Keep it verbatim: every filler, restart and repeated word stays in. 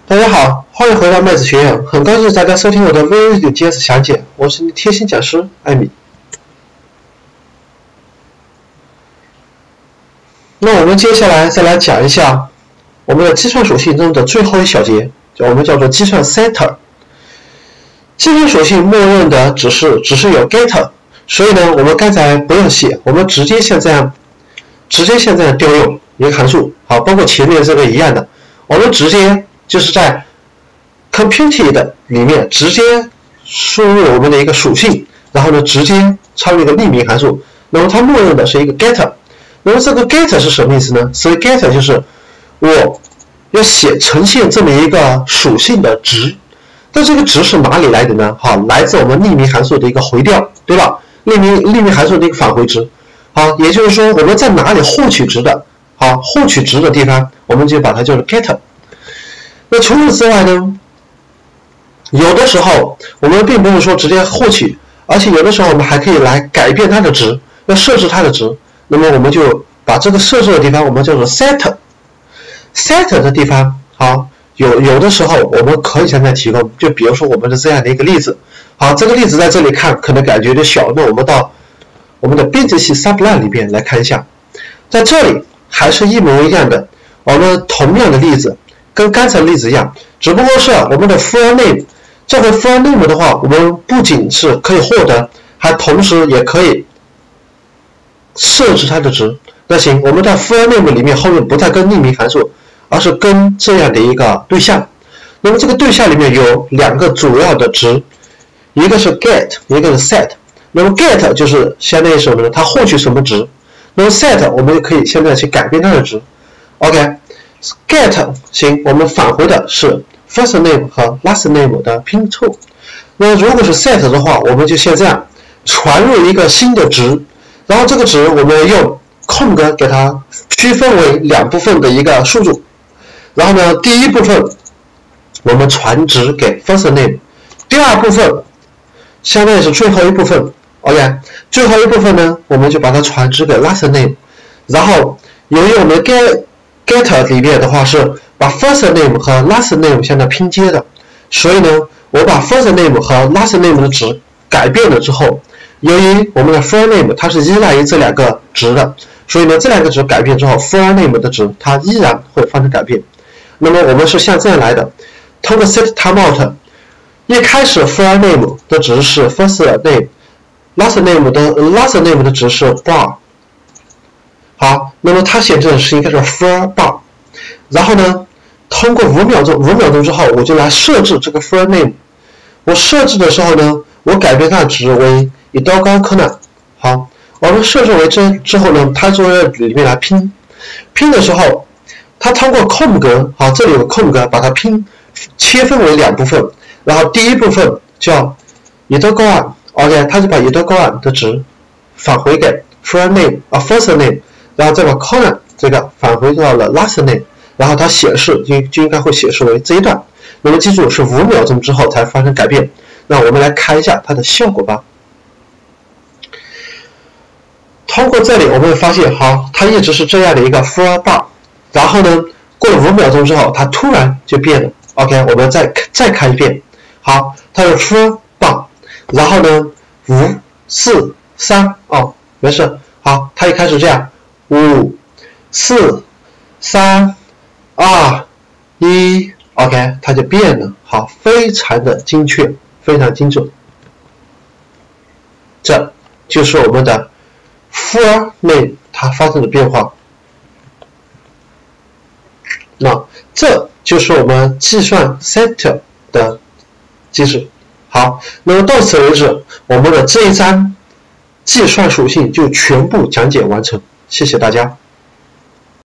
大家好，欢迎回到麦子学院，很高兴大家收听我的 VisualJS 详解，我是你贴心讲师艾米。那我们接下来再来讲一下我们的计算属性中的最后一小节，我们叫做计算 setter。计算属性默认的只是只是有 getter， 所以呢，我们刚才不用写，我们直接像这样，直接像这样调用一个函数，好，包括前面这个一样的，我们直接就是在 computed 里面直接输入我们的一个属性，然后呢，直接插入一个匿名函数，那么它默认的是一个 getter。那么这个 getter 是什么意思呢？所以 getter 就是我要写呈现这么一个属性的值，但这个值是哪里来的呢？好，来自我们匿名函数的一个回调，对吧？匿名匿名函数的一个返回值。好，也就是说我们在哪里获取值的，好，获取值的地方，我们就把它叫做 getter。那除此之外呢，有的时候我们并不是说直接获取，而且有的时候我们还可以来改变它的值，要设置它的值。那么我们就把这个设置的地方我们叫做 set。set 的地方，好，有有的时候我们可以向它提供，就比如说我们的这样的一个例子。好，这个例子在这里看可能感觉有点小，那我们到我们的编辑器 Sublime 里边来看一下，在这里还是一模一样的，我们同样的例子跟刚才的例子一样，只不过是我们的 file name， 这回 file name 的话，我们不仅是可以获得，还同时也可以设置它的值。那行，我们在 file name 里面后面不再跟匿名函数，而是跟这样的一个对象。那么这个对象里面有两个主要的值，一个是 get， 一个是 set。那么 get 就是相当于什么呢？它获取什么值？那么 set 我们就可以现在去改变它的值。OK。get 行，我们返回的是 first name 和 last name 的拼凑。那如果是 set 的话，我们就先这样传入一个新的值，然后这个值我们用空格给它区分为两部分的一个数组。然后呢，第一部分我们传值给 first name， 第二部分相当于是最后一部分。OK， 最后一部分呢，我们就把它传值给 last name。然后由于我们 get getter 里面的话是把 first name 和 last name 相当拼接的，所以呢，我把 first name 和 last name 的值改变了之后，由于我们的 first name 它是依赖于这两个值的，所以呢，这两个值改变之后 first name 的值它依然会发生改变。那么我们是像这样来的，通过 set timeout， 一开始 first name 的值是 first name，last name 的 last name 的值是 bar。好，那么它显示的是应该是 for bar， 然后呢，通过五秒钟，五秒钟之后，我就来设置这个 for name。我设置的时候呢，我改变它的值为一刀高柯南。好，我们设置为这之后呢，它就在里面来拼，拼的时候，它通过空格，好，这里有个空格，把它拼切分为两部分，然后第一部分叫一刀高岸 ，OK， 它就把一刀高岸的值返回给 for name 啊 first name。然后再把 colon 这个返回到了 last name， 然后它显示就就应该会显示为这一段。那么记住是五秒钟之后才发生改变。那我们来看一下它的效果吧。通过这里我们会发现，好，它一直是这样的一个 for bar， 然后呢，过了五秒钟之后，它突然就变了。OK， 我们再再看一遍。好，它是 for bar， 然后呢，五四三哦，没事。好，它一开始这样。五、四、三、二、一 ，OK， 它就变了，好，非常的精确，非常精准。这就是我们的 for name 它发生的变化。那这就是我们计算 setter 的机制。好，那么到此为止，我们的这一章计算属性就全部讲解完成。谢谢大家。